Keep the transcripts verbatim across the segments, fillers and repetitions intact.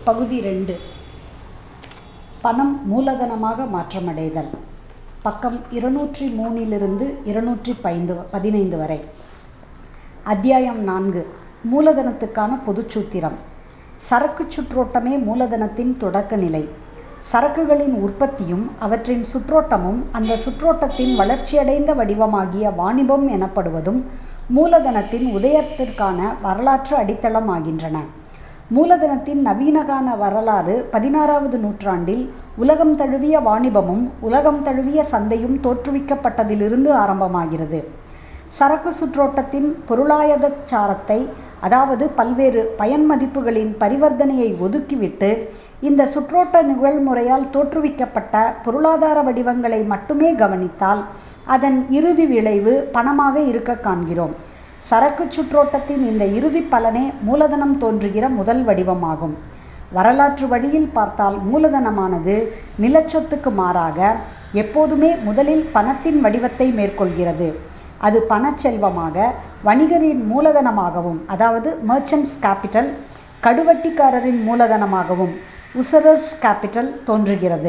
பகுதி ரெண்டு. பணம் மூலதனமாக மாற்றமடைதல். பக்கம் இருநூற்றி மூணிலிருந்து இருநூற்றி பைந்து பதினைந்து வரை. அத்தியாயம் நான்கு. மூலதனத்துக்கான பொதுச்சூத்திரம். சரக்கு சுற்றோட்டமே மூலதனத்தின் தொடக்க நிலை. சரக்குகளின் உற்பத்தியும் அவற்றின் சுற்றோட்டமும் அந்த சுற்றோட்டத்தின் வளர்ச்சியடைந்த வடிவமாகிய வாணிபம் எனப்படுவதும் மூலதனத்தின் உதயத்திற்கான வரலாற்று அடித்தளமாகின்றன. மூலதனத்தின் நவீனகால வரலாறு பதினாறாவது நூற்றாண்டில் உலகம் தழுவிய வாணிபமும் உலகம் தழுவிய சந்தையும் தோற்றுவிக்கப்பட்டதிலிருந்து ஆரம்பமாகிறது. சரக்கு சுற்றோட்டத்தின் பொருளாதாரச்சாரத்தை, அதாவது பல்வேறு பயன் மதிப்புகளின் பரிவர்த்தனையை ஒதுக்கிவிட்டு இந்த சுற்றோட்ட நிகழ்முறையால் தோற்றுவிக்கப்பட்ட பொருளாதார வடிவங்களை மட்டுமே கவனித்தால் அதன் இறுதி விளைவு பணமாக இருக்க காண்கிறோம். சரக்கு சுற்றோட்டத்தின் இந்த இறுதி பலனே மூலதனம் தோன்றுகிற முதல் வடிவமாகும். வரலாற்று வழியில் பார்த்தால் மூலதனமானது நிலச்சொத்துக்கு மாறாக எப்போதுமே முதலில் பணத்தின் வடிவத்தை மேற்கொள்கிறது. அது பணச்செல்வமாக, வணிகரின் மூலதனமாகவும், அதாவது மர்ச்சன்ட்ஸ் கேபிட்டல், கடுவட்டிக்காரரின் மூலதனமாகவும், உசரர்ஸ் கேபிட்டல் தோன்றுகிறது.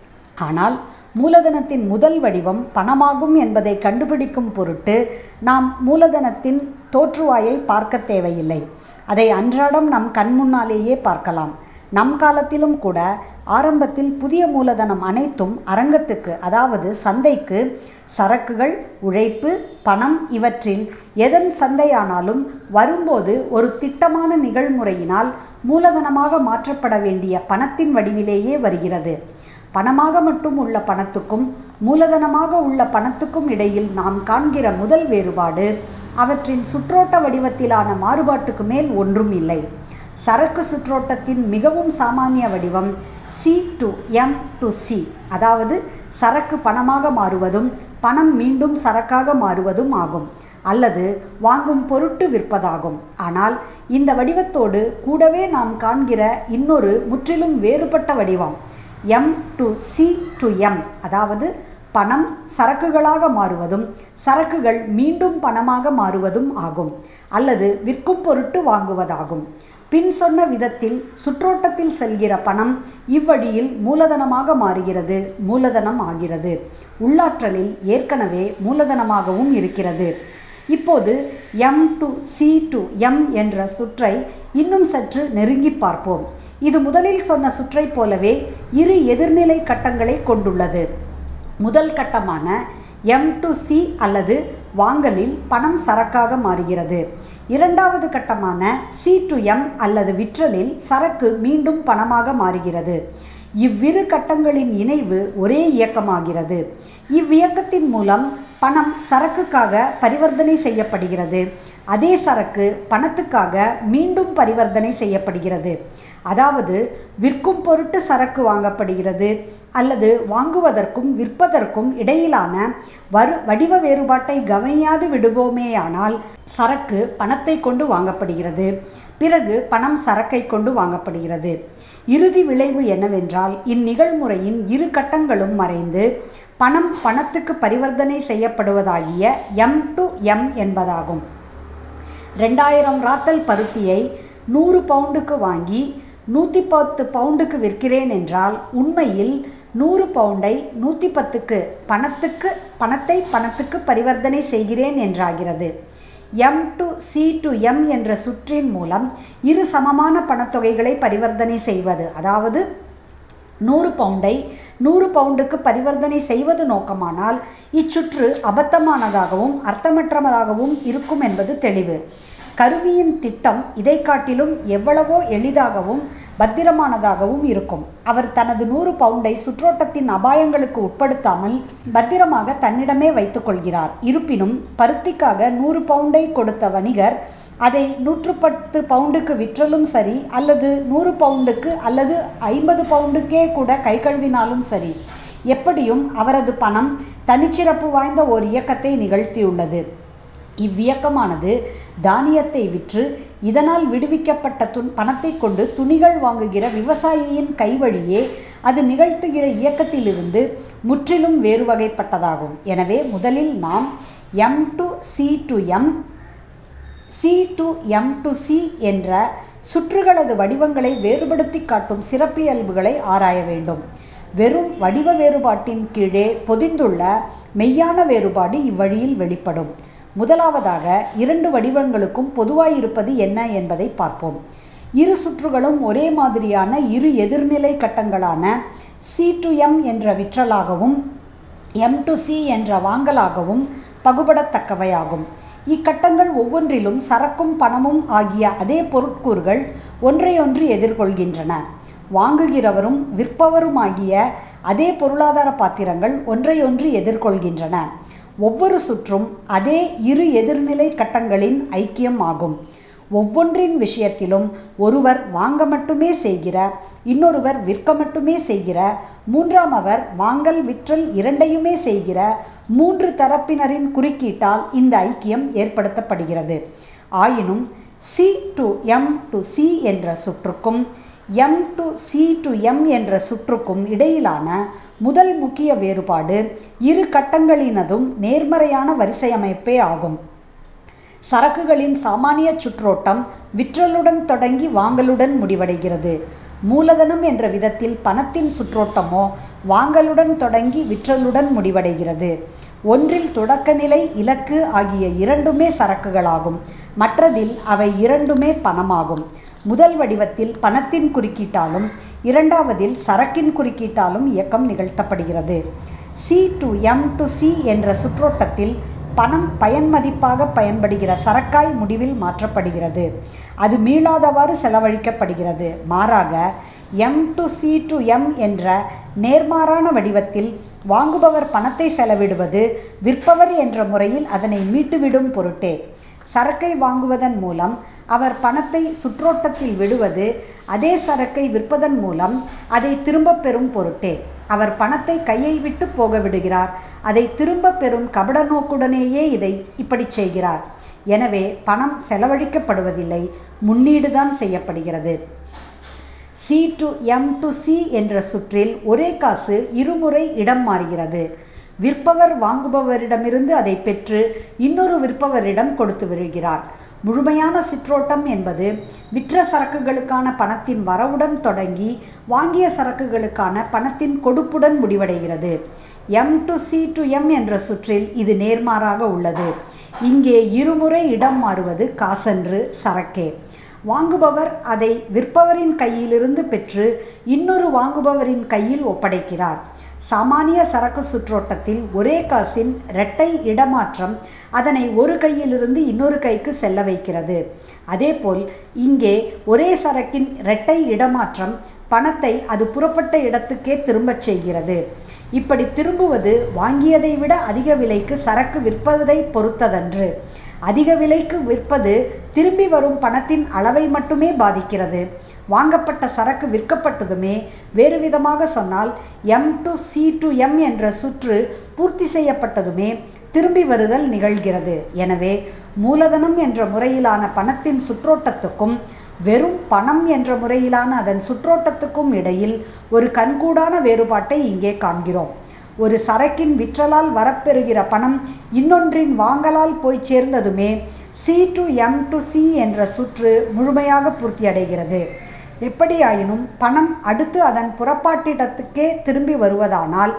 ஆனால் மூலதனத்தின் முதல் வடிவம் பணமாகும் என்பதை கண்டுபிடிக்கும் பொருட்டு நாம் மூலதனத்தின் தோற்றுவாயை பார்க்க தேவையில்லை. அதை அன்றாடம் நம் கண்முன்னாலேயே பார்க்கலாம். நம் காலத்திலும் கூட ஆரம்பத்தில் புதிய மூலதனம் அனைத்தும் அரங்கத்துக்கு, அதாவது சந்தைக்கு, சரக்குகள், உழைப்பு, பணம் இவற்றில் எதன் சந்தையானாலும் வரும்போது ஒரு திட்டமான நிகழ்முறையினால் மூலதனமாக மாற்றப்பட வேண்டிய பணத்தின் வடிவிலேயே வருகிறது. பணமாக மட்டும் உள்ள பணத்துக்கும் மூலதனமாக உள்ள பணத்துக்கும் இடையில் நாம் காண்கிற முதல் வேறுபாடு அவற்றின் சுற்றோட்ட வடிவத்திலான மாறுபாட்டுக்கு மேல் ஒன்றும் இல்லை. சரக்கு சுற்றோட்டத்தின் மிகவும் சாமானிய வடிவம் C to M to C, அதாவது சரக்கு பணமாக மாறுவதும் பணம் மீண்டும் சரக்காக மாறுவதும் ஆகும், அல்லது வாங்கும் பொருட்டு விற்பதாகும். ஆனால் இந்த வடிவத்தோடு கூடவே நாம் காண்கிற இன்னொரு முற்றிலும் வேறுபட்ட வடிவம் M to C to M, அதாவது பணம் சரக்குகளாக மாறுவதும் சரக்குகள் மீண்டும் பணமாக மாறுவதும் ஆகும், அல்லது விற்கும் பொருட்டு வாங்குவதாகும். பின் சொன்ன விதத்தில் சுற்றோட்டத்தில் செல்கிற பணம் இவ்வழியில் மூலதனமாக மாறுகிறது, மூலதனம் ஆகிறது. உள்ளாற்றலில் ஏற்கனவே மூலதனமாகவும் இருக்கிறது. இப்போது M to C to M என்ற சுற்றை இன்னும் சற்று நெருங்கி பார்ப்போம். இது முதலில் சொன்ன சுற்றை போலவே இரு எதிர்நிலை கட்டங்களை கொண்டுள்ளது. முதல் கட்டமான எம் டு சி அல்லது வாங்கலில் பணம் சரக்காக மாறுகிறது. இரண்டாவது கட்டமான சி டு எம் அல்லது விற்றலில் சரக்கு மீண்டும் பணமாக மாறுகிறது. இவ்விரு கட்டங்களின் இணைவு ஒரே இயக்கமாகிறது. இவ்வியக்கத்தின் மூலம் பணம் சரக்குக்காக பரிவர்த்தனை செய்யப்படுகிறது. அதே சரக்கு பணத்துக்காக மீண்டும் பரிவர்த்தனை செய்யப்படுகிறது. அதாவது விற்கும் பொருட்டு சரக்கு வாங்கப்படுகிறது, அல்லது வாங்குவதற்கும் விற்பதற்கும் இடையிலான வரு வடிவ வேறுபாட்டை கவனியாது விடுவோமேயானால் சரக்கு பணத்தை கொண்டு வாங்கப்படுகிறது, பிறகு பணம் சரக்கை கொண்டு வாங்கப்படுகிறது. இறுதி விளைவு என்னவென்றால் இந்நிகழ்முறையின் இரு கட்டங்களும் மறைந்து பணம் பணத்துக்கு பரிவர்த்தனை செய்யப்படுவதாகிய எம் டு எம் என்பதாகும். ரெண்டாயிரம் ராத்தல் பருத்தியை நூறு பவுண்டுக்கு வாங்கி நூற்றி பத்து பவுண்டுக்கு விற்கிறேன் என்றால் உண்மையில் நூறு பவுண்டை நூற்றி பத்துக்கு பணத்துக்கு பணத்தை பணத்துக்கு பரிவர்த்தனை செய்கிறேன் என்றாகிறது. M to C to M என்ற சுற்றின் மூலம் இரு சமமான பணத்தொகைகளை பரிவர்த்தனை செய்வது, அதாவது நூறு பவுண்டை நூறு பவுண்டுக்கு பரிவர்த்தனை செய்வது நோக்கமானால் இச்சுற்று அபத்தமானதாகவும் அர்த்தமற்றதாகவும் இருக்கும் என்பது தெளிவு. கருவியின் திட்டம் இதை காட்டிலும் எவ்வளவோ எளிதாகவும் பத்திரமானதாகவும் இருக்கும். அவர் தனது நூறு பவுண்டை சுற்றோட்டத்தின் அபாயங்களுக்கு உட்படுத்தாமல் பத்திரமாக தன்னிடமே வைத்துக் கொள்கிறார். இருப்பினும் பருத்திக்காக நூறு பவுண்டை கொடுத்த வணிகர் அதை நூற்று பத்து பவுண்டுக்கு விற்றலும் சரி, அல்லது நூறு பவுண்டுக்கு அல்லது ஐம்பது பவுண்டுக்கே கூட கை கழுவினாலும் சரி, எப்படியும் அவரது பணம் தனிச்சிறப்பு வாய்ந்த ஓர் இயக்கத்தை நிகழ்த்தியுள்ளது. இவ்வியக்கமானது தானியத்தை விற்று இதனால் விடுவிக்கப்பட்ட துன் பணத்தை கொண்டு துணிகள் வாங்குகிற விவசாயியின் கைவழியே அது நிகழ்த்துகிற இயக்கத்திலிருந்து முற்றிலும் வேறு வகைப்பட்டதாகும். எனவே முதலில் நாம் M to C to M, C to M to C என்ற சுற்றுகளது வடிவங்களை வேறுபடுத்தி காட்டும் சிறப்பியல்புகளை ஆராய வேண்டும். வெறும் வடிவ வேறுபாட்டின் கீழே பொதிந்துள்ள மெய்யான வேறுபாடு இவ்வழியில் வெளிப்படும். முதலாவதாக இரண்டு வடிவங்களுக்கும் பொதுவாயிருப்பது என்ன என்பதை பார்ப்போம். இரு சுற்றுகளும் ஒரே மாதிரியான இரு எதிர்நிலை கட்டங்களான சி டு எம் என்ற விற்றலாகவும் எம் டு சி என்ற வாங்கலாகவும் பகுபடத்தக்கவையாகும். இக்கட்டங்கள் ஒவ்வொன்றிலும் சரக்கும் பணமும் ஆகிய அதே பொருட்கூறுகள் ஒன்றையொன்று எதிர்கொள்கின்றன. வாங்குகிறவரும் விற்பவருமாகிய அதே பொருளாதார பாத்திரங்கள் ஒன்றையொன்று எதிர்கொள்கின்றன. ஒவ்வொரு சுற்றும் அதே இரு எதிர்நிலை கட்டங்களின் ஐக்கியம் ஆகும். ஒவ்வொன்றின் விஷயத்திலும் ஒருவர் வாங்க மட்டுமே செய்கிற, இன்னொருவர் விற்க மட்டுமே செய்கிற, மூன்றாம் அவர் வாங்கல் விற்றல் இரண்டையுமே செய்கிற மூன்று தரப்பினரின் குறுக்கீட்டால் இந்த ஐக்கியம் ஏற்படுத்தப்படுகிறது. ஆயினும் C to M to C என்ற சுற்றுக்கும் M to C to M என்ற சுற்றுக்கும் இடையிலான முதல் முக்கிய வேறுபாடு இரு கட்டங்களினதும் நேர்மறையான வரிசையமைப்பே ஆகும். சரக்குகளின் சாமானிய சுற்றோட்டம் விற்றலுடன் தொடங்கி வாங்கலுடன் முடிவடைகிறது. மூலதனம் என்ற விதத்தில் பணத்தின் சுற்றோட்டமோ வாங்கலுடன் தொடங்கி விற்றலுடன் முடிவடைகிறது. ஒன்றில் தொடக்கநிலை, இலக்கு ஆகிய இரண்டுமே சரக்குகளாகும். மற்றதில் அவை இரண்டுமே பணமாகும். முதல் வடிவத்தில் பணத்தின் குறுக்கீட்டாலும் இரண்டாவதில் சரக்கின் குறுக்கீட்டாலும் இயக்கம் நிகழ்த்தப்படுகிறது. C to M to C என்ற சுற்றோட்டத்தில் பணம் பயன் மதிப்பாக பயன்படுகிற சரக்காய் முடிவில் மாற்றப்படுகிறது. அது மீளாதவாறு செலவழிக்கப்படுகிறது. மாறாக M to C to M என்ற நேர்மாறான வடிவத்தில் வாங்குபவர் பணத்தை செலவிடுவது விற்பவர் என்ற முறையில் அதனை மீட்டுவிடும் பொருட்டே. சரக்கை வாங்குவதன் மூலம் அவர் பணத்தை சுற்றோட்டத்தில் விடுவது அதே சரக்கை விற்பதன் மூலம் அதை திரும்ப பெறும் பொருட்டே. அவர் பணத்தை கையை விட்டு போக விடுகிறார். அதை திரும்ப பெறும் கபட நோக்குடனேயே இதை இப்படி செய்கிறார். எனவே பணம் செலவழிக்கப்படுவதில்லை, முன்னீடுதான் செய்யப்படுகிறது. C to M to C என்ற சுற்றில் ஒரே காசு இருமுறை இடம் மாறுகிறது. விற்பவர் வாங்குபவரிடமிருந்து அதை பெற்று இன்னொரு விற்பவரிடம் கொடுத்து வருகிறார். முழுமையான சுற்றோட்டம் என்பது விற்ற சரக்குகளுக்கான பணத்தின் வரவுடன் தொடங்கி வாங்கிய சரக்குகளுக்கான பணத்தின் கொடுப்புடன் முடிவடைகிறது. M to C to M என்ற சுற்றில் இது நேர்மாறாக உள்ளது. இங்கே இருமுறை இடம் மாறுவது காசென்று சரக்கே. வாங்குபவர் அதை விற்பவரின் கையிலிருந்து பெற்று இன்னொரு வாங்குபவரின் கையில் ஒப்படைக்கிறார். சாமானிய சரக்கு சுற்றோட்டத்தில் ஒரே காசின் இரட்டை இடமாற்றம் அதனை ஒரு கையிலிருந்து இன்னொரு கைக்கு செல்ல வைக்கிறது. அதேபோல் இங்கே ஒரே சரக்கின் இரட்டை இடமாற்றம் பணத்தை அது புறப்பட்ட இடத்துக்கே திரும்பச் செய்கிறது. இப்படி திரும்புவது வாங்கியதை விட அதிக விலைக்கு சரக்கு விற்பதை பொறுத்ததன்று. அதிக விலைக்கு விற்பது திரும்பி வரும் பணத்தின் அளவை மட்டுமே பாதிக்கிறது. வாங்கப்பட்ட சரக்கு விற்கப்பட்டதுமே, வேறு விதமாக சொன்னால் M to C to M என்ற சுற்று பூர்த்தி செய்யப்பட்டதுமே திரும்பி வருதல் நிகழ்கிறது. எனவே மூலதனம் என்ற முறையிலான பணத்தின் சுற்றோட்டத்துக்கும் வெறும் பணம் என்ற முறையிலான அதன் சுற்றோட்டத்துக்கும் இடையில் ஒரு கண்கூடான வேறுபாட்டை இங்கே காண்கிறோம். ஒரு சரக்கின் விற்றலால் வரப்பெறுகிற பணம் இன்னொன்றின் வாங்கலால் போய் சேர்ந்ததுமே C to M to C என்ற சுற்று முழுமையாக பூர்த்தியடைகிறது. எப்படியாயினும் பணம் அடுத்து அதன் புறப்பாட்டிடத்துக்கே திரும்பி வருவதானால்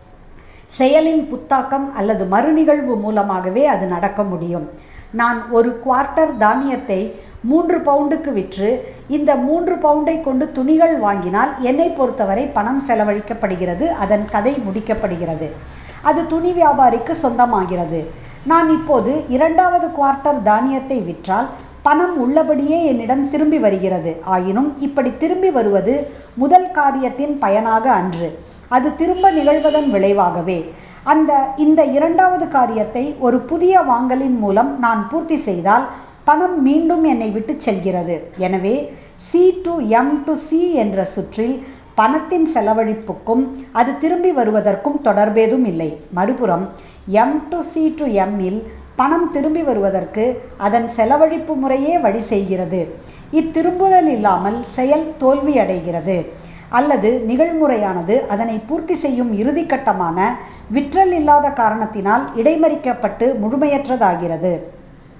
செயலின் புத்தாக்கம் அல்லது மறுநிகழ்வு மூலமாகவே அது நடக்க முடியும். நான் ஒரு குவார்ட்டர் தானியத்தை மூன்று பவுண்டுக்கு விற்று இந்த மூன்று பவுண்டை கொண்டு துணிகள் வாங்கினால் என்னை பொறுத்தவரை பணம் செலவழிக்கப்படுகிறது, அதன் கதை முடிக்கப்படுகிறது, அது துணி வியாபாரிக்கு சொந்தமாகிறது. நான் இப்போது இரண்டாவது குவார்ட்டர் தானியத்தை விற்றால் பணம் உள்ளபடியே என்னிடம் திரும்பி வருகிறது. ஆயினும் இப்படி திரும்பி வருவது முதல் காரியத்தின் பயனாக அன்று, அது திரும்ப நிகழ்வதன் விளைவாகவே. அந்த இந்த இரண்டாவது காரியத்தை ஒரு புதிய வாங்கலின் மூலம் நான் பூர்த்தி செய்தால் பணம் மீண்டும் என்னை விட்டு செல்கிறது. எனவே C to M to C என்ற சுற்றில் பணத்தின் செலவழிப்புக்கும் அது திரும்பி வருவதற்கும் தொடர்பேதும் இல்லை. மறுபுறம் எம் டு சி டு எம்மில் பணம் திரும்பி வருவதற்கு அதன் செலவழிப்பு முறையே வழி செய்கிறது. இத்திரும்புதல் இல்லாமல் செயல் தோல்வியடைகிறது அல்லது நிகழ்முறையானது அதனை பூர்த்தி செய்யும் இறுதிக்கட்டமான விற்றல் இல்லாத காரணத்தினால் இடைமறிக்கப்பட்டு முழுமையற்றதாகிறது.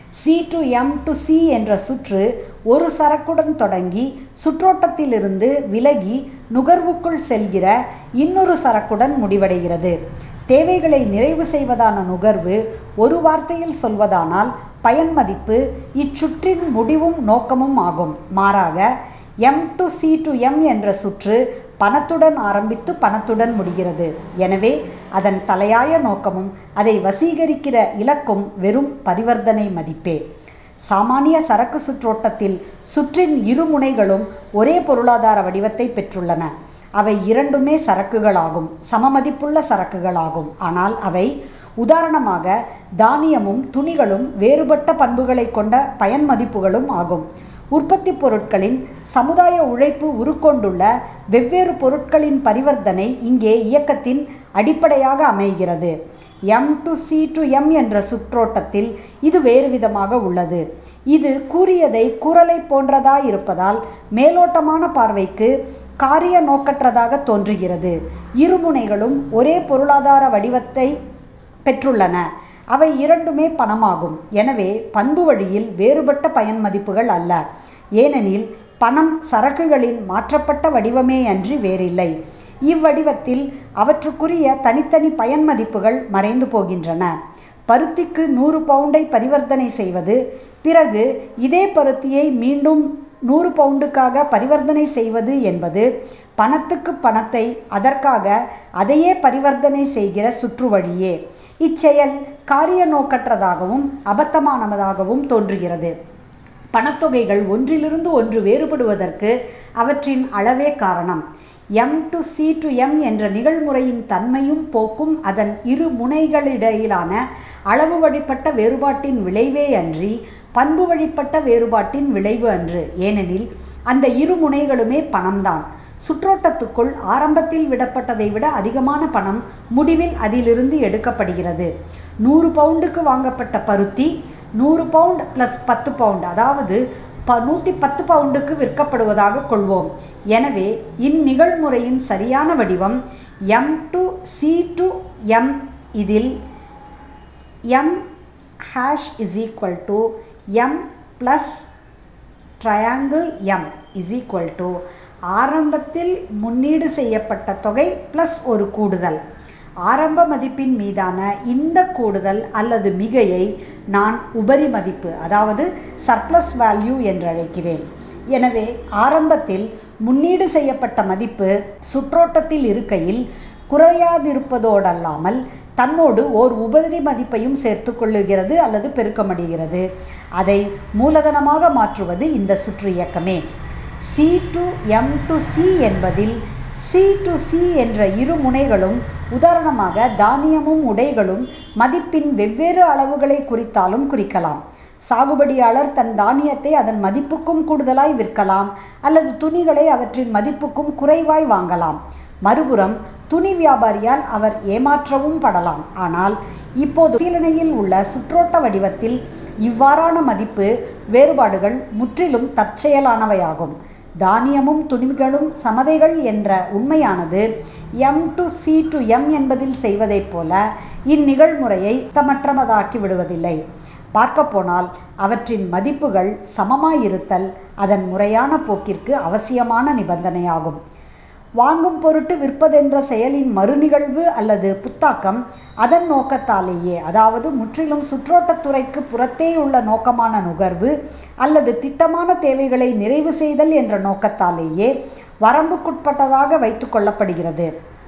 C to M to C என்ற சுற்று ஒரு சரக்குடன் தொடங்கி சுற்றோட்டத்திலிருந்து விலகி நுகர்வுக்குள் செல்கிற இன்னொரு சரக்குடன் முடிவடைகிறது. தேவைகளை நிறைவு செய்வதான நுகர்வு ஒரு வார்த்தையில் சொல்வதானால் பயன் மதிப்பு இச்சுற்றின் முடிவும் நோக்கமும் ஆகும். மாறாக M to C to M என்ற சுற்று பணத்துடன் ஆரம்பித்து பணத்துடன் முடிகிறது. எனவே அதன் தலையாய நோக்கமும் அதை வசீகரிக்கிற இலக்கும் வெறும் பரிவர்த்தனை மதிப்பே. சாமானிய சரக்கு சுற்றோட்டத்தில் சுற்றின் இரு முனைகளும் ஒரே பொருளாதார வடிவத்தை பெற்றுள்ளன. அவை இரண்டுமே சரக்குகளாகும், சமமதிப்புள்ள சரக்குகளாகும். ஆனால் அவை உதாரணமாக தானியமும் துணிகளும் வேறுபட்ட பண்புகளை கொண்ட பயன் மதிப்புகளும் ஆகும். உற்பத்தி பொருட்களின் சமுதாய உழைப்பு உருக்கொண்டுள்ள வெவ்வேறு பொருட்களின் பரிவர்த்தனை இங்கே இயக்கத்தின் அடிப்படையாக அமைகிறது. M to C to M என்ற சுற்றோட்டத்தில் இது வேறு விதமாக உள்ளது. இது கூறியதை கூறலை போன்றதாய் இருப்பதால் மேலோட்டமான பார்வைக்கு காரிய நோக்கற்றதாக தோன்றுகிறது. இருமுனைகளும் ஒரே பொருளாதார வடிவத்தை பெற்றுள்ளன. அவை இரண்டுமே பணமாகும். எனவே பண்பு வழியில் வேறுபட்ட பயன் மதிப்புகள் அல்ல. ஏனெனில் பணம் சரக்குகளின் மாற்றப்பட்ட வடிவமே அன்றி வேறில்லை. இவ்வடிவத்தில் அவற்றுக்குரிய தனித்தனி பயன் மதிப்புகள் மறைந்து போகின்றன. பருத்திக்கு நூறு பவுண்டை பரிவர்த்தனை செய்வது, பிறகு இதே பருத்தியை மீண்டும் நூறு பவுண்டுக்காக பரிவர்த்தனை செய்வது என்பது பணத்துக்கு பணத்தை அதற்காக அதையே பரிவர்த்தனை செய்கிற சுற்று வழியே. இச்செயல் காரிய நோக்கற்றதாகவும் அபத்தமானதாகவும் தோன்றுகிறது. பணத்தொகைகள் ஒன்றிலிருந்து ஒன்று வேறுபடுவதற்கு அவற்றின் அளவே காரணம். M to C to M என்ற நிகழ்முறையின் தன்மையும் போக்கும் அதன் இரு முனைகளிடையிலான அளவு வழிப்பட்ட வேறுபாட்டின் விளைவே அன்றி பண்பு வழிப்பட்ட வேறுபாட்டின் விளைவு அன்று. ஏனெனில் அந்த இரு முனைகளுமே பணம்தான். சுற்றோட்டத்துக்குள் ஆரம்பத்தில் விடப்பட்டதை விட அதிகமான பணம் முடிவில் அதிலிருந்து எடுக்கப்படுகிறது. நூறு பவுண்டுக்கு வாங்கப்பட்ட பருத்தி நூறு பவுண்ட் ப்ளஸ் பத்து பவுண்ட் அதாவது ப நூற்றி பத்து பவுண்டுக்கு விற்கப்படுவதாக கொள்வோம். எனவே இந்நிகழ்முறையின் சரியான வடிவம் M to C to M. இதில் M hash is equal to M plus triangle M is equal to ஆரம்பத்தில் முன்னீடு செய்யப்பட்ட தொகை ப்ளஸ் ஒரு கூடுதல். ஆரம்ப மதிப்பின் மீதான இந்த கூடுதல் அல்லது மிகையை நான் உபரி மதிப்பு அதாவது சர்ப்ளஸ் வேல்யூ என்று அழைக்கிறேன். எனவே ஆரம்பத்தில் முன்னீடு செய்யப்பட்ட மதிப்பு சுற்றோட்டத்தில் இருக்கையில் குறையாதிருப்பதோடல்லாமல் தன்னோடு ஓர் உபரி மதிப்பையும் சேர்த்து கொள்ளுகிறது அல்லது பெருக்கமடைகிறது. அதை மூலதனமாக மாற்றுவது இந்த சுற்று இயக்கமே. C to M to C என்பதில் சி டு சி என்ற இரு முனைகளும் உதாரணமாக தானியமும் உடைகளும் மதிப்பின் வெவ்வேறு அளவுகளை குறித்தாலும் குறிக்கலாம். சாகுபடியாளர் தன் தானியத்தை அதன் மதிப்புக்கும் கூடுதலாய் விற்கலாம் அல்லது துணிகளை அவற்றின் மதிப்புக்கும் குறைவாய் வாங்கலாம். மறுபுறம் துணி வியாபாரியால் அவர் ஏமாற்றவும் படலாம். ஆனால் இப்போது பரிசீலனையில் உள்ள சுற்றோட்ட வடிவத்தில் இவ்வாறான மதிப்பு வேறுபாடுகள் முற்றிலும் தற்செயலானவையாகும். தானியமும் துணிகளும் சமதைகள் என்ற உண்மையானது M to C to M என்பதில் செய்வதைப் போல இந்நிகழ்முறையை தமற்றமதாக்கி விடுவதில்லை. பார்க்கப்போனால் அவற்றின் மதிப்புகள் சமமாயிருத்தல் அதன் முறையான போக்கிற்கு அவசியமான நிபந்தனையாகும். வாங்கும் பொருட்டு விற்பதென்ற செயலின் மறுநிகழ்வு அல்லது புத்தாக்கம் அதன் நோக்கத்தாலேயே, அதாவது முற்றிலும் சுற்றோட்டத்துறைக்கு புறத்தேயுள்ள நோக்கமான நுகர்வு அல்லது திட்டமான தேவைகளை நிறைவு செய்தல் என்ற நோக்கத்தாலேயே வரம்புக்குட்பட்டதாக வைத்து கொள்ளப்படுகிறது.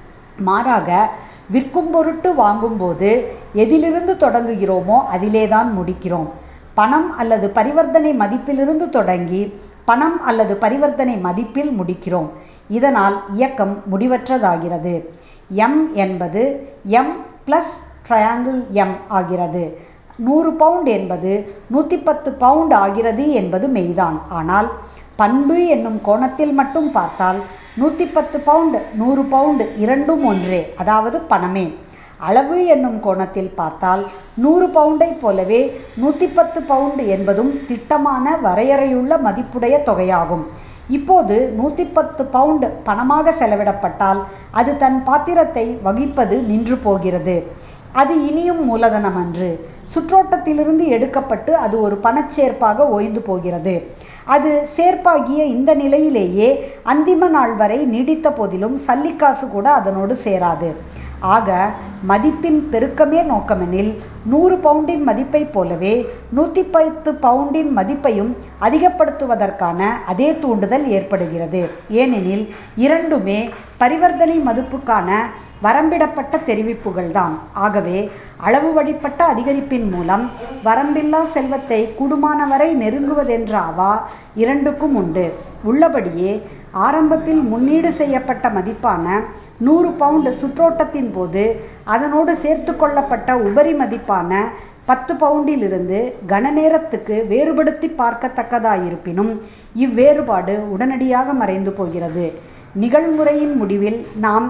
மாறாக விற்கும் பொருட்டு வாங்கும்போது எதிலிருந்து தொடங்குகிறோமோ அதிலேதான் முடிக்கிறோம். பணம் அல்லது பரிவர்த்தனை மதிப்பிலிருந்து தொடங்கி பணம் அல்லது பரிவர்த்தனை மதிப்பில் முடிக்கிறோம். இதனால் இயக்கம் முடிவற்றதாகிறது. எம் என்பது எம் ப்ளஸ் ட்ரையாங்கிள் எம் ஆகிறது. நூறு பவுண்ட் என்பது நூற்றி பத்து பவுண்ட் ஆகிறது என்பது மெய்தான். ஆனால் பண்பு என்னும் கோணத்தில் மட்டும் பார்த்தால் நூற்றி பத்து பவுண்ட் நூறு பவுண்டு இரண்டும் ஒன்றே, அதாவது பணமே. அளவு என்னும் கோணத்தில் பார்த்தால் நூறு பவுண்டை போலவே நூற்றி பத்து பவுண்டு என்பதும் திட்டமான வரையறையுள்ள மதிப்புடைய தொகையாகும். இப்போது நூற்றி பத்து பவுண்டு பணமாக செலவிடப்பட்டால் அது தன் பாத்திரத்தை வகிப்பது நின்று போகிறது. அது இனியும் மூலதனம் அன்று. சுற்றோட்டத்திலிருந்து எடுக்கப்பட்டு அது ஒரு பணச்சேர்ப்பாக ஓய்ந்து போகிறது. அது சேர்ப்பாகிய இந்த நிலையிலேயே அந்திம நாள் வரை நீடித்த போதிலும் சல்லிக்காசு கூட அதனோடு சேராது. ஆக மதிப்பின் பெருக்கமே நோக்கமெனில் நூறு பவுண்டின் மதிப்பை போலவே நூற்றி பத்து பவுண்டின் மதிப்பையும் அதிகப்படுத்துவதற்கான அதே தூண்டுதல் ஏற்படுகிறது. ஏனெனில் இரண்டுமே பரிவர்த்தனை மதிப்புக்கான வரம்பிடப்பட்ட தெரிவிப்புகள்தான். ஆகவே அளவு வழிப்பட்ட அதிகரிப்பின் மூலம் வரம்பில்லா செல்வத்தை கூடுமானவரை நெருங்குவதென்ற அவா இரண்டுக்கும் உண்டு. உள்ளபடியே ஆரம்பத்தில் முன்னீடு செய்யப்பட்ட மதிப்பான நூறு பவுண்டு சுற்றோட்டத்தின் போது அதனோடு சேர்த்து கொள்ளப்பட்ட உபரி மதிப்பான பத்து பவுண்டிலிருந்து கனநேரத்துக்கு வேறுபடுத்தி பார்க்கத்தக்கதாயிருப்பினும் இவ்வேறுபாடு உடனடியாக மறைந்து போகிறது. நிகழ்முறையின் முடிவில் நாம்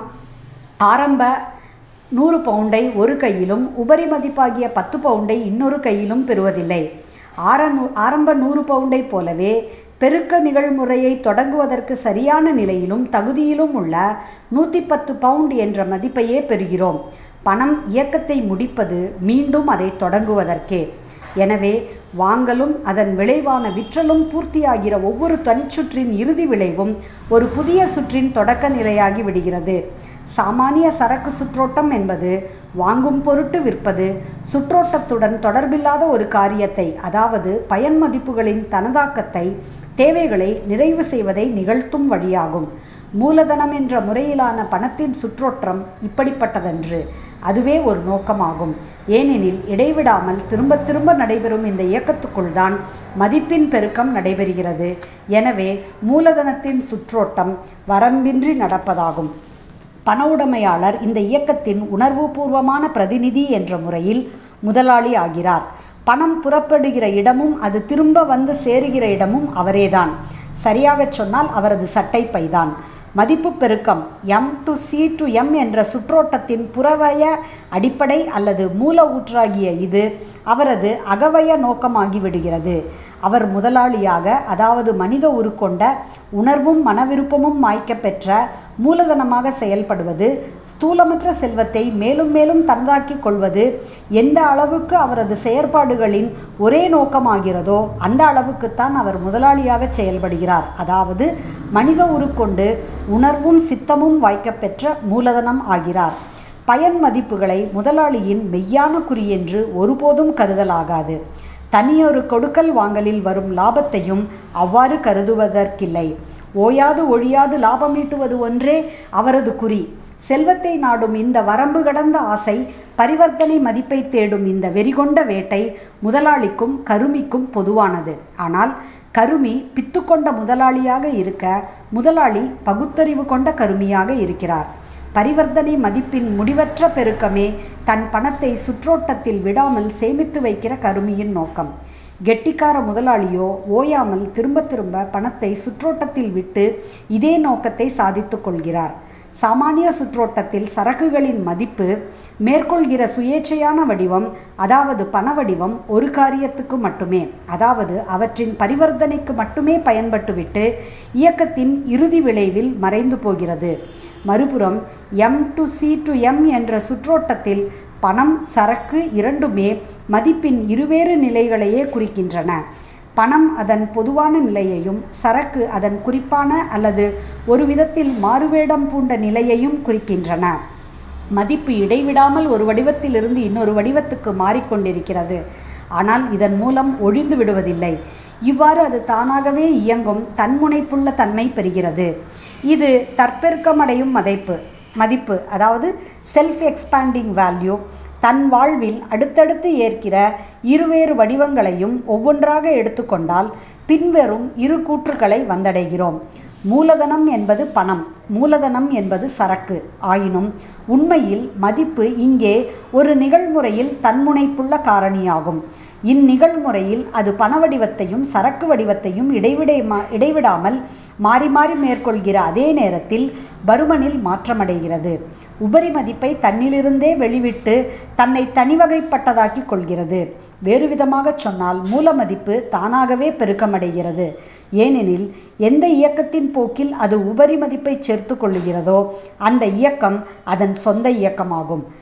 ஆரம்ப நூறு பவுண்டை ஒரு கையிலும் உபரி மதிப்பாகிய பத்து பவுண்டை இன்னொரு கையிலும் பெறுவதில்லை. ஆரநூ ஆரம்ப நூறு பவுண்டை போலவே பெருக்க நிகழ்முறையை தொடங்குவதற்கு சரியான நிலையிலும் தகுதியிலும் உள்ள நூற்றி பத்து பவுண்ட் என்ற மதிப்பையே பெறுகிறோம். பணம் இயக்கத்தை முடிப்பது மீண்டும் அதை தொடங்குவதற்கே. எனவே வாங்கலும் அதன் விளைவான விற்றலும் பூர்த்தியாகிற ஒவ்வொரு தனிச்சுற்றின் இறுதி விளைவும் ஒரு புதிய சுற்றின் தொடக்க நிலையாகி விடுகிறது. சாமானிய சரக்கு சுற்றோட்டம் என்பது வாங்கும் பொருட்டு விற்பது, சுற்றோட்டத்துடன் தொடர்பில்லாத ஒரு காரியத்தை, அதாவது பயன் மதிப்புகளின் தனதாக்கத்தை, தேவைகளை நிறைவு செய்வதை நிகழ்த்தும் வழியாகும். மூலதனம் என்ற முறையிலான பணத்தின் சுற்றோட்டம் இப்படிப்பட்டதன்று. அதுவே ஒரு நோக்கமாகும். ஏனெனில் இடைவிடாமல் திரும்ப திரும்ப நடைபெறும் இந்த இயக்கத்துக்குள் தான் மதிப்பின் பெருக்கம் நடைபெறுகிறது. எனவே மூலதனத்தின் சுற்றோட்டம் வரம்பின்றி நடப்பதாகும். பண உடைமையாளர் இந்த இயக்கத்தின் உணர்வுபூர்வமான பிரதிநிதி என்ற முறையில் முதலாளி ஆகிறார். பணம் புறப்படுகிற இடமும் அது திரும்ப வந்து சேருகிற இடமும் அவரேதான். சரியாகச் சொன்னால் அவரது சட்டை பைதான். மதிப்பு பெருக்கம் M to C to M என்ற சுற்றோட்டத்தின் புறவய அடிப்படை அல்லது மூல ஊற்றாகிய இது அவரது அகவய நோக்கமாகிவிடுகிறது. அவர் முதலாளியாக, அதாவது மனித உருக்கொண்ட உணர்வும் மனவிருப்பமும் மாய்க்க பெற்ற மூலதனமாக செயல்படுவது, ஸ்தூலமற்ற செல்வத்தை மேலும் மேலும் தந்தாக்கி கொள்வது எந்த அளவுக்கு அவரது செயற்பாடுகளின் ஒரே நோக்கமாகிறதோ அந்த அளவுக்குத்தான் அவர் முதலாளியாக செயல்படுகிறார். அதாவது மனித உருக்கொண்டு உணர்வும் சித்தமும் வாய்க்கப்பெற்ற மூலதனம் ஆகிறார். பயன் மதிப்புகளை முதலாளியின் மெய்யான குறியென்று ஒருபோதும் கருதலாகாது. தனியொரு கொடுக்கல் வாங்கலில் வரும் லாபத்தையும் அவ்வாறு கருதுவதற்கில்லை. ஓயாது ஒழியாது லாபமீட்டுவது ஒன்றே அவரது குறி. செல்வத்தை நாடும் இந்த வரம்பு கடந்த ஆசை, பரிவர்த்தனை மதிப்பை தேடும் இந்த வெறிகொண்ட வேட்டை முதலாளிக்கும் கருமிக்கும் பொதுவானது. ஆனால் கருமி பித்துக்கொண்ட முதலாளியாக இருக்க, முதலாளி பகுத்தறிவு கொண்ட கருமியாக இருக்கிறார். பரிவர்த்தனை மதிப்பின் முடிவற்ற பெருக்கமே தன் பணத்தை சுற்றோட்டத்தில் விடாமல் சேமித்து வைக்கிற கருமியின் நோக்கம். கெட்டிக்கார முதலாளியோ ஓயாமல் திரும்ப திரும்ப பணத்தை சுற்றோட்டத்தில் விட்டு இதே நோக்கத்தை சாதித்து கொள்கிறார். சாமானிய சுற்றோட்டத்தில் சரக்குகளின் மதிப்பு மேற்கொள்கிற சுயேட்சையான வடிவம், அதாவது பண வடிவம், ஒரு காரியத்துக்கு மட்டுமே, அதாவது அவற்றின் பரிவர்த்தனைக்கு மட்டுமே பயன்பட்டுவிட்டு இயக்கத்தின் இறுதி விளைவில் மறைந்து போகிறது. மறுபுறம் M to C to M என்ற சுற்றோட்டத்தில் பணம், சரக்கு இரண்டுமே மதிப்பின் இருவேறு நிலைகளையே குறிக்கின்றன. பணம் அதன் பொதுவான நிலையையும், சரக்கு அதன் குறிப்பான அல்லது ஒரு விதத்தில் மாறுவேடம் பூண்ட நிலையையும் குறிக்கின்றன. மதிப்பு இடைவிடாமல் ஒரு வடிவத்திலிருந்து இன்னொரு வடிவத்துக்கு மாறிக்கொண்டிருக்கிறது. ஆனால் இதன் மூலம் ஒழிந்து விடுவதில்லை. இவ்வாறு அது தானாகவே இயங்கும் தன்முனைப்புள்ள தன்மை பெறுகிறது. இது தற்பெருக்கமடையும் மதிப்பு மதிப்பு அதாவது செல்ஃப் எக்ஸ்பாண்டிங் வேல்யூ தன் வாழ்வில் அடுத்தடுத்து ஏற்கிற இருவேறு வடிவங்களையும் ஒவ்வொன்றாக எடுத்துக்கொண்டால் பின்வரும் இரு கூற்றுக்களை வந்தடைகிறோம். மூலதனம் என்பது பணம், மூலதனம் என்பது சரக்கு. ஆயினும் உண்மையில் மதிப்பு இங்கே ஒரு நிகழ்முறையில் தன்முனைப்புள்ள காரணியாகும். இந்நிகழ்முறையில் அது பண வடிவத்தையும் சரக்கு வடிவத்தையும் இடைவிடை இடைவிடாமல் மாறி மாறி மேற்கொள்கிற அதே நேரத்தில் பருமனில் மாற்றமடைகிறது. உபரி மதிப்பை தன்னிலிருந்தே வெளிவிட்டு தன்னை தனிவகைப்பட்டதாக்கி கொள்கிறது. வேறு விதமாக சொன்னால் மூல மதிப்பு தானாகவே பெருக்கமடைகிறது. ஏனெனில் எந்த இயக்கத்தின் போக்கில் அது உபரி மதிப்பை சேர்த்து கொள்ளுகிறதோ அந்த இயக்கம் அதன் சொந்த இயக்கமாகும்.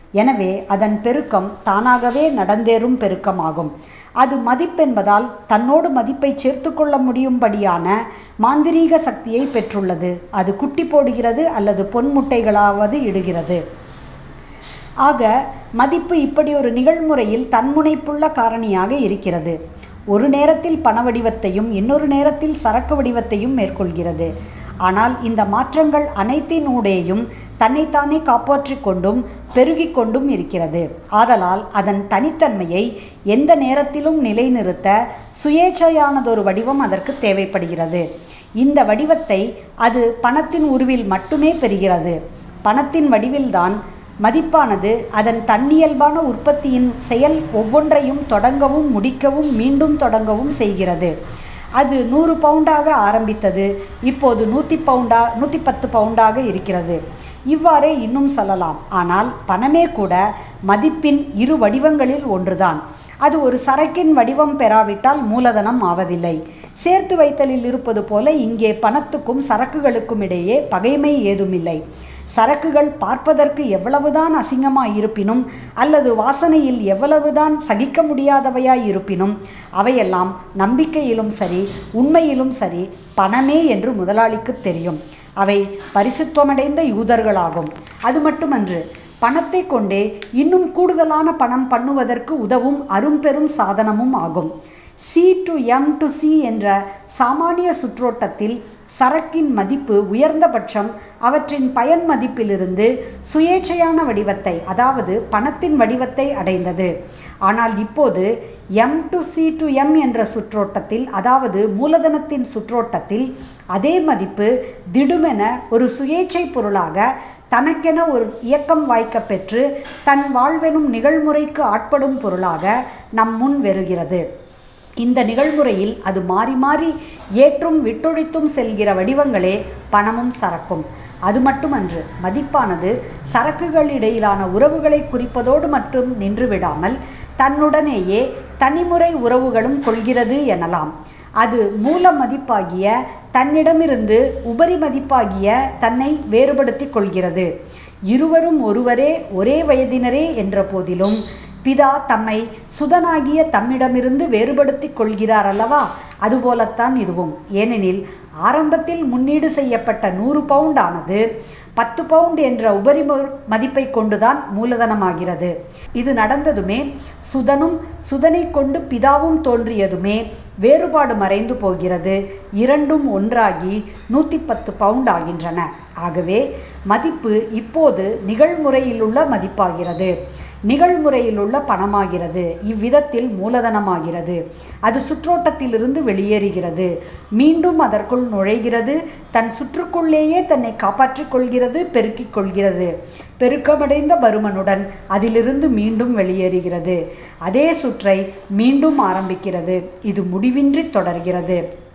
எனவே அதன் பெருக்கம் தானாகவே நடந்தேறும் பெருக்கமாகும். அது மதிப்பென்பதால் தன்னோடு மதிப்பை சேர்த்து கொள்ள முடியும்படியான மாந்திரீக சக்தியை பெற்றுள்ளது. அது குட்டி போடுகிறது அல்லது பொன்முட்டைகளாவது இடுகிறது. ஆக மதிப்பு இப்படி ஒரு நிகழ்முறையில் தன்முனைப்புள்ள காரணியாக இருக்கிறது. ஒரு நேரத்தில் பண வடிவத்தையும் இன்னொரு நேரத்தில் சரக்கு வடிவத்தையும் மேற்கொள்கிறது. ஆனால் இந்த மாற்றங்கள் அனைத்தினூடேயும் தன்னைத்தானே காப்பாற்றி கொண்டும் பெருகி கொண்டும் இருக்கிறது. ஆதலால் அதன் தனித்தன்மையை எந்த நேரத்திலும் நிலைநிறுத்த சுயேச்சையானதொரு வடிவம் அதற்கு தேவைப்படுகிறது. இந்த வடிவத்தை அது பணத்தின் உருவில் மட்டுமே பெறுகிறது. பணத்தின் வடிவில்தான் மதிப்பானது அதன் தன்னியல்பான உற்பத்தியின் செயல் ஒவ்வொன்றையும் தொடங்கவும் முடிக்கவும் மீண்டும் தொடங்கவும் செய்கிறது. அது நூறு பவுண்டாக ஆரம்பித்தது, இப்போது நூற்றி பவுண்டா நூற்றி பத்து பவுண்டாக இருக்கிறது. இவ்வாறே இன்னும் சொல்லலாம். ஆனால் பணமே கூட மதிப்பின் இரு வடிவங்களில் ஒன்றுதான். அது ஒரு சரக்கின் வடிவம் பெறாவிட்டால் மூலதனம் ஆவதில்லை. சேர்த்து வைத்தலில் இருப்பது போல இங்கே பணத்துக்கும் சரக்குகளுக்கும் இடையே பகைமை ஏதுமில்லை. சரக்குகள் பார்ப்பதற்கு எவ்வளவுதான் அசிங்கமாய் இருப்பினும் அல்லது வாசனையில் எவ்வளவுதான் சகிக்க முடியாதவையாய் இருப்பினும் அவையெல்லாம் நம்பிக்கையிலும் சரி உண்மையிலும் சரி பணமே என்று முதலாளிக்கு தெரியும். அவை பரிசுத்தமடைந்த யூதர்களாகும். அது மட்டுமன்று, பணத்தை கொண்டே இன்னும் கூடுதலான பணம் பண்ணுவதற்கு உதவும் அரும்பெரும் சாதனமும் ஆகும். C to M to C என்ற சாமானிய சுற்றோட்டத்தில் சரக்கின் மதிப்பு உயர்ந்தபட்சம் அவற்றின் பயன் மதிப்பிலிருந்து சுயேச்சையான வடிவத்தை, அதாவது பணத்தின் வடிவத்தை அடைந்தது. ஆனால் இப்போது M to C to M என்ற சுற்றோட்டத்தில், அதாவது மூலதனத்தின் சுற்றோட்டத்தில் அதே மதிப்பு திடுமென ஒரு சுயேச்சை பொருளாக தனக்கென ஒரு இயக்கம் வாய்க்க பெற்று தன் வாழ்வெனும் நிகழ்முறைக்கு ஆட்படும் பொருளாக நம் முன் வருகிறது. இந்த நிகழ்முறையில் அது மாறி மாறி ஏற்றும் விட்டொழித்தும் செல்கிற வடிவங்களே பணமும் சரக்கும். அது மட்டுமன்று, மதிப்பானது சரக்குகளிடையிலான உறவுகளை குறிப்பதோடு மட்டும் நின்று விடாமல் தன்னுடனேயே தனிமுறை உறவுகளும் கொள்கிறது எனலாம். அது மூல மதிப்பாகிய தன்னிடமிருந்து உபரி மதிப்பாகிய தன்னை வேறுபடுத்தி கொள்கிறது. இருவரும் ஒருவரே ஒரே வயதினரே என்ற போதிலும் பிதா தம்மை சுதனாகிய தம்மிடமிருந்து வேறுபடுத்தி கொள்கிறார் அல்லவா? அதுபோலத்தான் இதுவும். ஏனெனில் ஆரம்பத்தில் முன்னீடு செய்யப்பட்ட நூறு பவுண்ட் ஆனது பத்து பவுண்ட் என்ற உபரி மதிப்பை கொண்டுதான் மூலதனமாகிறது. இது நடந்ததுமே சுதனும் சுதனை கொண்டு பிதாவும் தோன்றியதுமே வேறுபாடு மறைந்து போகிறது. இரண்டும் ஒன்றாகி நூற்றி பத்து பவுண்ட் ஆகின்றன. ஆகவே மதிப்பு இப்போது நிகழ்முறையிலுள்ள மதிப்பாகிறது, நிகழ்முறையிலுள்ள பணமாகிறது. இவ்விதத்தில் மூலதனமாகிறது. அது சுற்றோட்டத்திலிருந்து வெளியேறுகிறது, மீண்டும் அதற்குள் நுழைகிறது, தன் சுற்றுக்குள்ளேயே தன்னை காப்பாற்றிக் கொள்கிறது, பெருக்கிக் கொள்கிறது. பெருக்கமடைந்த பருமனுடன் அதிலிருந்து மீண்டும் வெளியேறுகிறது. அதே சுற்றை மீண்டும் ஆரம்பிக்கிறது. இது முடிவின்றி தொடர்கிறது.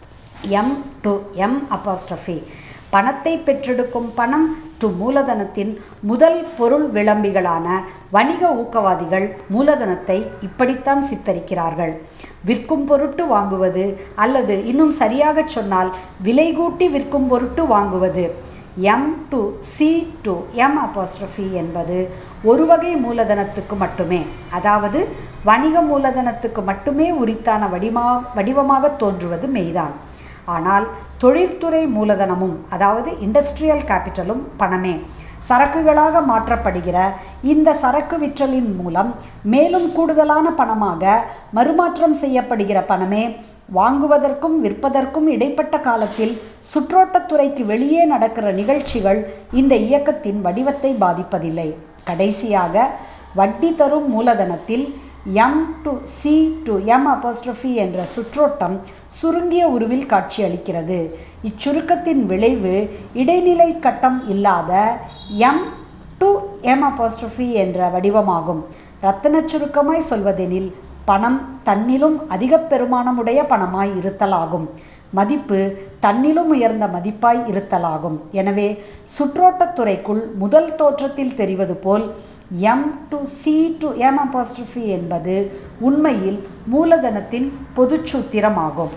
M to M apostrophe. பணத்தை பெற்றெடுக்கும் பணம் டு மூலதனத்தின் முதல் பொருள் விளம்பிகளான வணிக ஊக்கவாதிகள் மூலதனத்தை இப்படித்தான் சித்தரிக்கிறார்கள். விற்கும் பொருட்டு வாங்குவது, அல்லது இன்னும் சரியாக சொன்னால் விலை கூட்டி விற்கும் பொருட்டு வாங்குவது. M to C to M apostrophe என்பது ஒரு வகை மூலதனத்துக்கு மட்டுமே, அதாவது வணிக மூலதனத்துக்கு மட்டுமே உரித்தான வடிவமா வடிவமாக தோன்றுவது மெய்தான். ஆனால் தொழில்துறை மூலதனமும், அதாவது இண்டஸ்ட்ரியல் கேபிட்டலும் பணமே. சரக்குகளாக மாற்றப்படுகிற இந்த சரக்கு விற்றலின் மூலம் மேலும் கூடுதலான பணமாக மறுமாற்றம் செய்யப்படுகிற பணமே வாங்குவதற்கும் விற்பதற்கும் இடைப்பட்ட காலத்தில் சுற்றோட்டத்துறைக்கு வெளியே நடக்கிற நிகழ்ச்சிகள் இந்த இயக்கத்தின் வடிவத்தை பாதிப்பதில்லை. கடைசியாக வட்டி தரும் மூலதனத்தில் M to C to M apostrophe என்ற சுற்றோட்டம் சுருங்கிய உருவில் காட்சியளிக்கிறது. இச்சுருக்கத்தின் விளைவு இடைநிலை கட்டம் இல்லாத எம் டு எம் அப்பாஸ்ட்ரஃபி என்ற வடிவமாகும். இரத்தின சுருக்கமாய் சொல்வதெனில் பணம் தன்னிலும் அதிக பெருமானமுடைய பணமாய் இருத்தலாகும். மதிப்பு தன்னிலும் உயர்ந்த மதிப்பாய் இருத்தலாகும். எனவே சுற்றோட்டத்துறைக்குள் முதல் தோற்றத்தில் தெரிவது போல் M to C to M apostrophe என்பது உண்மையில் மூலதனத்தின் பொதுச்சூத்திரமாகும்.